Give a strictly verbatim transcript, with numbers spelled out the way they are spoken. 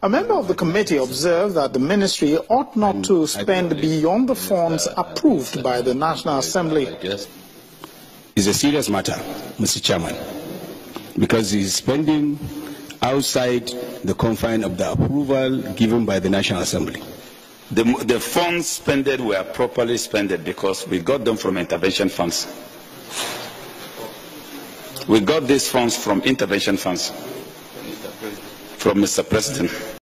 A member of the committee observed that the ministry ought not to spend beyond the funds approved by the National Assembly. It's a serious matter, Mister Chairman, because he is spending outside the confine of the approval given by the National Assembly. The, the funds spent were properly spent because we got them from intervention funds. We got these funds from intervention funds from Mister President.